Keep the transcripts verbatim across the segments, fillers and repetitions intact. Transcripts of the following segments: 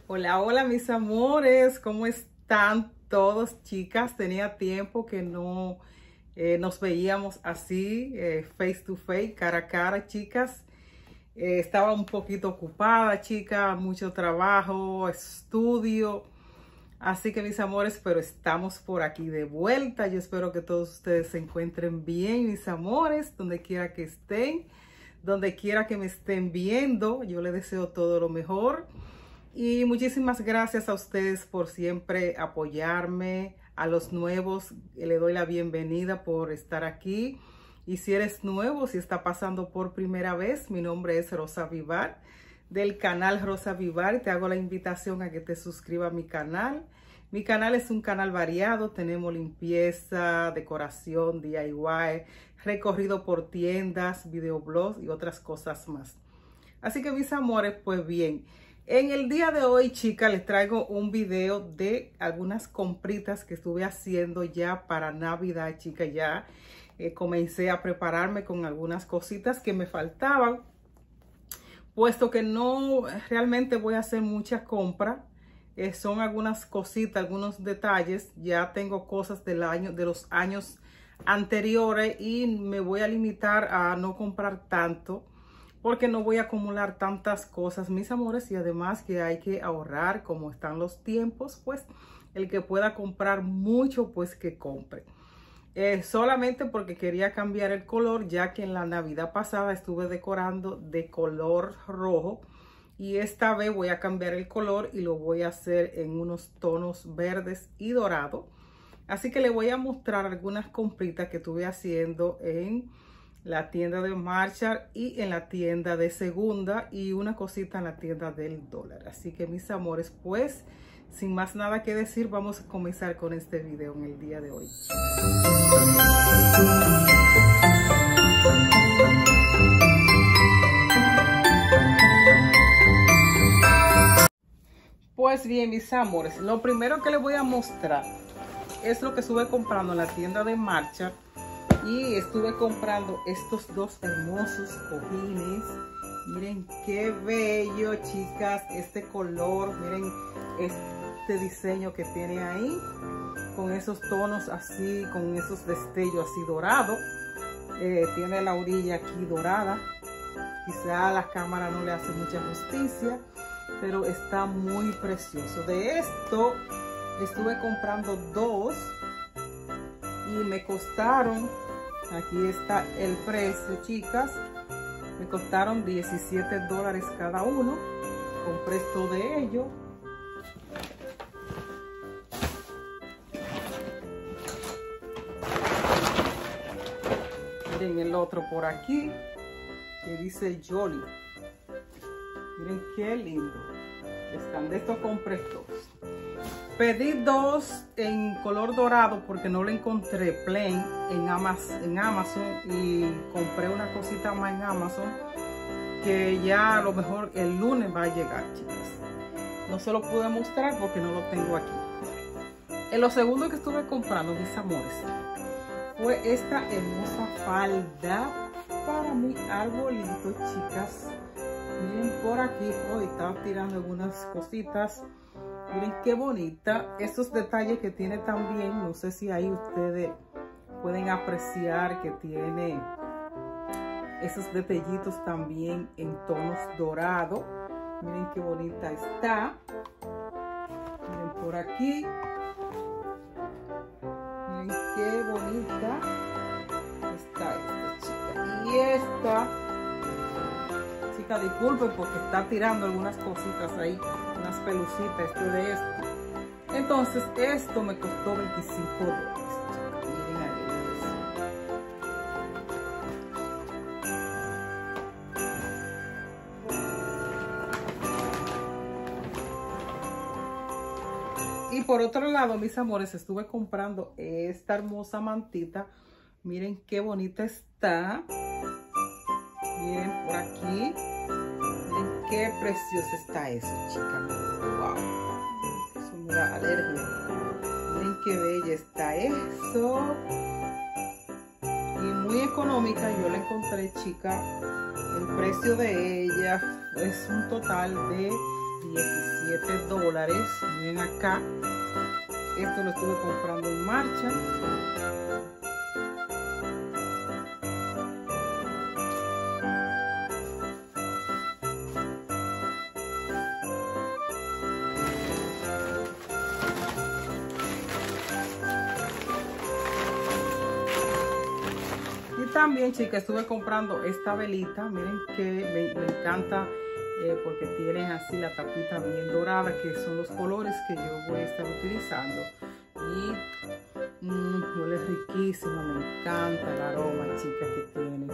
Hola, hola mis amores, ¿cómo están todos, chicas? Tenía tiempo que no eh, nos veíamos así, eh, face to face, cara a cara, chicas. Eh, estaba un poquito ocupada, chicas, mucho trabajo, estudio. Así que mis amores, pero estamos por aquí de vuelta. Yo espero que todos ustedes se encuentren bien, mis amores, donde quiera que estén, donde quiera que me estén viendo. Yo les deseo todo lo mejor. Y muchísimas gracias a ustedes por siempre apoyarme. A los nuevos le doy la bienvenida por estar aquí. Y si eres nuevo, si está pasando por primera vez, mi nombre es Rosa Vivar, del canal Rosa Vivar. Y te hago la invitación a que te suscribas a mi canal. Mi canal es un canal variado. Tenemos limpieza, decoración, D I Y, recorrido por tiendas, videoblogs y otras cosas más. Así que mis amores, pues bien. En el día de hoy, chicas, les traigo un video de algunas compritas que estuve haciendo ya para Navidad, chicas. Ya eh, comencé a prepararme con algunas cositas que me faltaban, puesto que no realmente voy a hacer mucha compra. Eh, son algunas cositas, algunos detalles. Ya tengo cosas del año, de los años anteriores y me voy a limitar a no comprar tanto, porque no voy a acumular tantas cosas, mis amores, y además que hay que ahorrar como están los tiempos, pues el que pueda comprar mucho, pues que compre. Eh, solamente porque quería cambiar el color, ya que en la Navidad pasada estuve decorando de color rojo y esta vez voy a cambiar el color y lo voy a hacer en unos tonos verdes y dorado. Así que les voy a mostrar algunas compritas que estuve haciendo en la tienda de Marshall y en la tienda de Segunda y una cosita en la tienda del dólar. Así que mis amores, pues sin más nada que decir, vamos a comenzar con este video en el día de hoy. Pues bien, mis amores, lo primero que les voy a mostrar es lo que estuve comprando en la tienda de Marshall. Y estuve comprando estos dos hermosos cojines. Miren qué bello, chicas, este color. Miren este diseño que tiene ahí, con esos tonos así, con esos destellos así dorados. Eh, tiene la orilla aquí dorada. Quizá la cámara no le hace mucha justicia, pero está muy precioso. De esto estuve comprando dos y me costaron, aquí está el precio, chicas, me costaron diecisiete dólares cada uno. Compré todo de ello. Miren el otro por aquí, que dice Jolly. Miren qué lindo. Están de estos, compré dos. Pedí dos en color dorado porque no lo encontré plain en Amazon, en Amazon y compré una cosita más en Amazon que ya a lo mejor el lunes va a llegar, chicas. No se lo pude mostrar porque no lo tengo aquí. En lo segundo que estuve comprando, mis amores, fue esta hermosa falda para mi arbolito, chicas. Miren por aquí, hoy estaba tirando algunas cositas. Miren qué bonita. Estos detalles que tiene también, no sé si ahí ustedes pueden apreciar que tiene esos detallitos también en tonos dorados. Miren qué bonita está. Miren por aquí. Miren qué bonita está esta, chica. Y esta, chica, disculpen porque está tirando algunas cositas ahí, unas pelucitas, esto de esto. Entonces esto me costó veinticinco dólares. Miren ahí. Y por otro lado, mis amores, estuve comprando esta hermosa mantita. Miren qué bonita está. Miren por aquí. Miren qué preciosa está eso, chicas. Wow. Eso me da alergia. Miren qué bella está eso. Y muy económica. Yo la encontré, chica. El precio de ella es un total de diecisiete dólares. Miren acá. Esto lo estuve comprando en Marcha. Y también, chicas, estuve comprando esta velita. Miren que me, me encanta. Eh, porque tienen así la tapita bien dorada, que son los colores que yo voy a estar utilizando. Y mmm, huele riquísimo, me encanta el aroma, chicas, que tiene.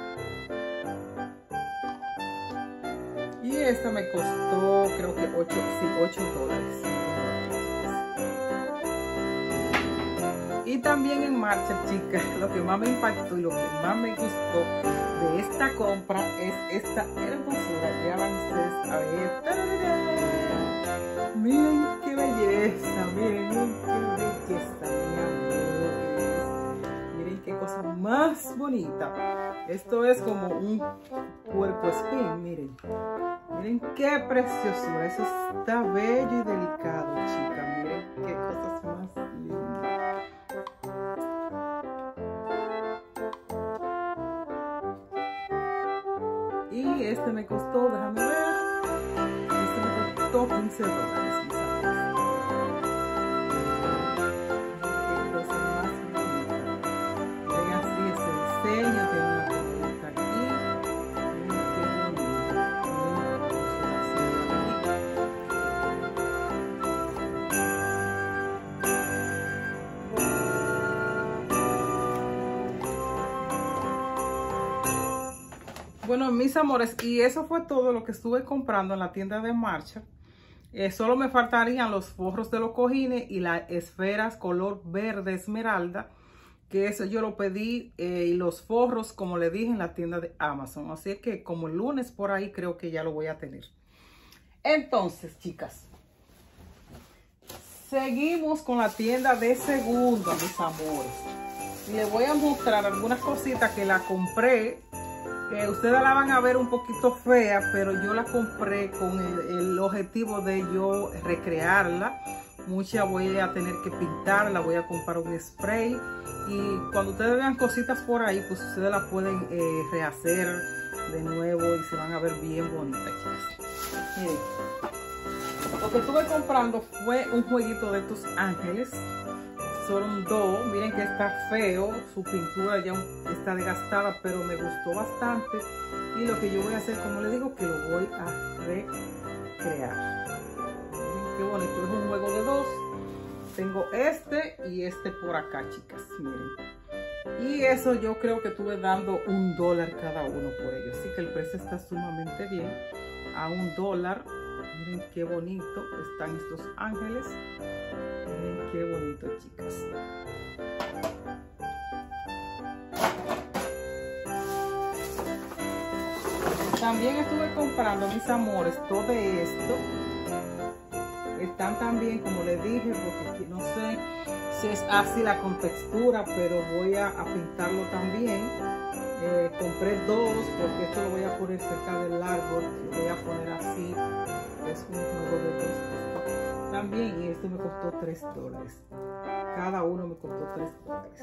Y esta me costó, creo que ocho dólares. Y también en Marcha, chicas, lo que más me impactó y lo que más me gustó de esta compra es esta hermosura. Ya van ustedes a ver. ¡Tararara! Miren qué belleza, miren, miren qué belleza, mi amor. Miren qué cosa más bonita. Esto es como un puerco espín, miren. Miren qué preciosura. Eso está bello y delicado, chicas. Miren qué cosas más lindas. Y este me costó, déjame ver, este me costó quince dólares, mis amores. Qué cosa más bonita. Ven, así es el diseño, tiene una colorita aquí. Miren qué bonito. Bueno, mis amores, y eso fue todo lo que estuve comprando en la tienda de Marcha. Eh, solo me faltarían los forros de los cojines y las esferas color verde esmeralda, que eso yo lo pedí, eh, y los forros, como le dije, en la tienda de Amazon. Así que como el lunes por ahí creo que ya lo voy a tener. Entonces, chicas, seguimos con la tienda de Segunda, mis amores. Y les voy a mostrar algunas cositas que la compré. Eh, ustedes la van a ver un poquito fea, pero yo la compré con el, el objetivo de yo recrearla. Muchas voy a tener que pintarla, voy a comprar un spray. Y cuando ustedes vean cositas por ahí, pues ustedes la pueden eh, rehacer de nuevo y se van a ver bien bonitas, chicas. Miren, lo que estuve comprando fue un jueguito de estos ángeles. Son dos, miren que está feo, su pintura ya está desgastada, pero me gustó bastante. Y lo que yo voy a hacer, como les digo, que lo voy a recrear. Miren qué bonito, es un juego de dos. Tengo este y este por acá, chicas, miren. Y eso yo creo que estuve dando un dólar cada uno por ellos. Así que el precio está sumamente bien, a un dólar. Miren qué bonito están estos ángeles. Miren qué bonito, chicas. También estuve comprando, mis amores, todo esto. Están también, como les dije, porque aquí no sé si es así la contextura, pero voy a, a pintarlo también. Eh, compré dos porque esto lo voy a poner cerca del árbol. Lo voy a poner así. Es un juego de dos. También, y esto me costó tres dólares. Cada uno me costó tres dólares.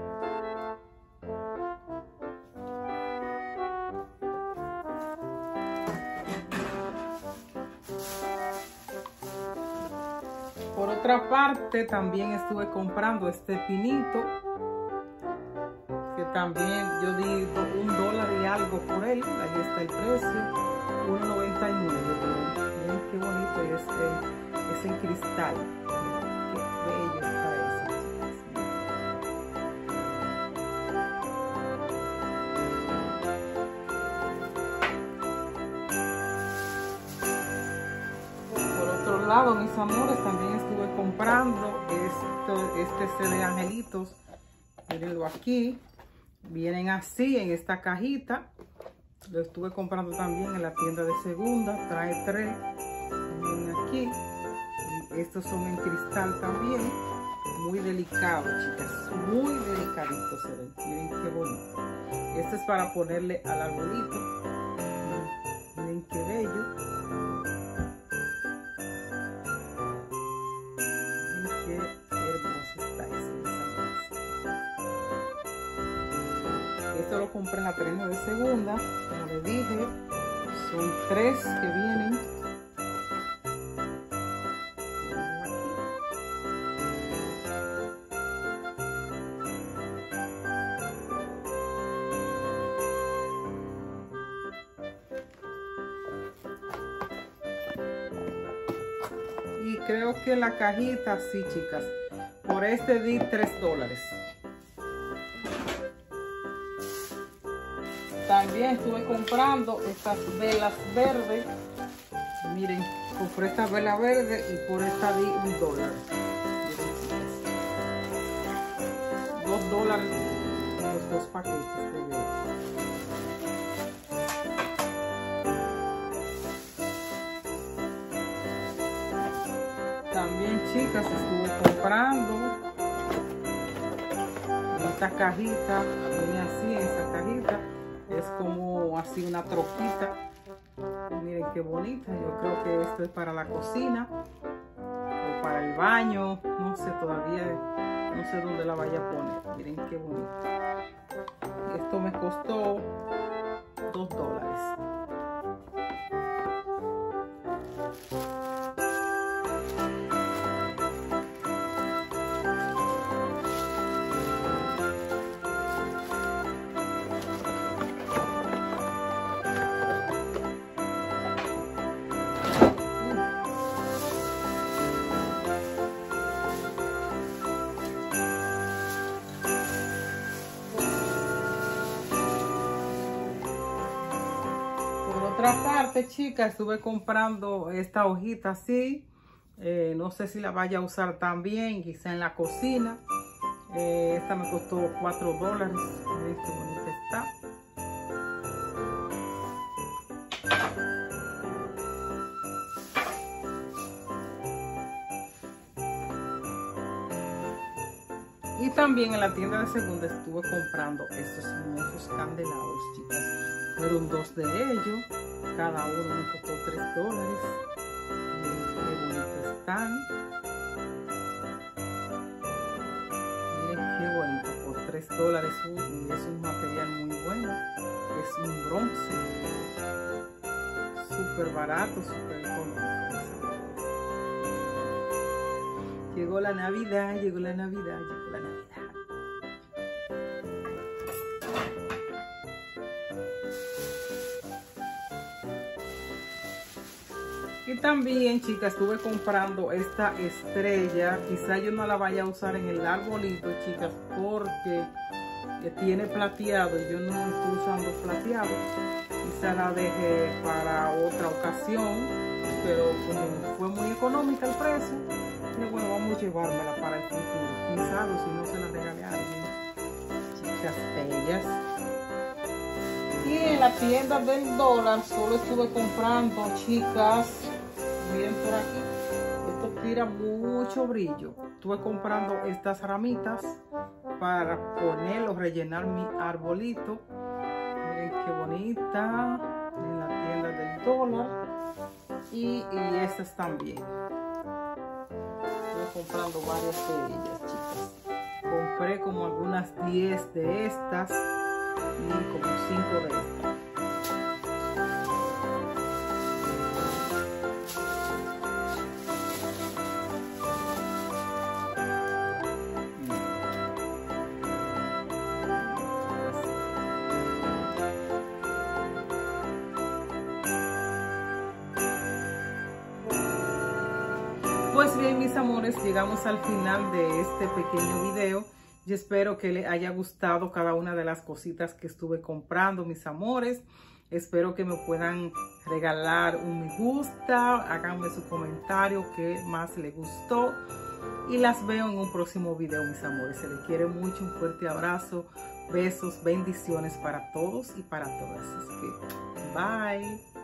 Por otra parte, también estuve comprando este pinito, que también yo di un dólar y algo por él. Ahí está el precio, uno noventa y nueve. Miren qué bonito es, el, es en cristal. Miren qué bello está ese, chicas. Por otro lado, mis amores, también estuve comprando esto, este set de angelitos. Mírenlo aquí. Vienen así en esta cajita. Lo estuve comprando también en la tienda de Segunda. Trae tres. Miren aquí. Y estos son en cristal también. Muy delicados, chicas. Muy delicaditos se ven. Miren qué bonito. Este es para ponerle al arbolito. Miren qué bello. Esto lo compré en la prenda de segunda, como les dije, son tres que vienen. Y creo que la cajita, sí, chicas, por este di tres dólares. También estuve comprando estas velas verdes. Miren, compré esta vela verde y por esta di un dólar. Dos dólares los dos paquetes de velas. También, chicas, estuve comprando esta cajita, viene así en esa cajita, es como así una troquita. Miren qué bonita. Yo creo que esto es para la cocina o para el baño, no sé todavía, no sé dónde la vaya a poner. Miren qué bonita. Esto me costó dos dólares. Otra parte, chicas, estuve comprando esta hojita así, eh, no sé si la vaya a usar también, quizá en la cocina. Eh, esta me costó cuatro dólares. Miren qué bonita está. Y también en la tienda de segunda estuve comprando estos hermosos candelados, chicas. Fueron dos de ellos, cada uno me costó tres dólares. Miren qué bonitos están. Miren qué bonito, por tres dólares, y es un material muy bueno, es un bronce, súper barato, súper económico. Llegó la Navidad, llegó la Navidad, llegó la Navidad. Y también, chicas, estuve comprando esta estrella. Quizá yo no la vaya a usar en el arbolito, chicas, porque tiene plateado y yo no estoy usando plateado. Quizá la deje para otra ocasión, pero como fue muy económica el precio, dije, bueno, vamos a llevármela para el futuro. Quizá si no se la regalé a alguien. Chicas bellas. Y en la tienda del dólar solo estuve comprando, chicas, miren por aquí, esto tira mucho brillo. Estuve comprando estas ramitas para ponerlo, rellenar mi arbolito. Miren qué bonita, en la tienda del dólar. Y, y estas también. Estuve comprando varias de ellas, chicas. Compré como algunas diez de estas y como cinco de estas. Pues bien, mis amores, llegamos al final de este pequeño video. Yo espero que les haya gustado cada una de las cositas que estuve comprando, mis amores. Espero que me puedan regalar un me gusta, háganme su comentario qué más les gustó. Y las veo en un próximo video, mis amores. Se les quiere mucho, un fuerte abrazo, besos, bendiciones para todos y para todas. Así que, bye.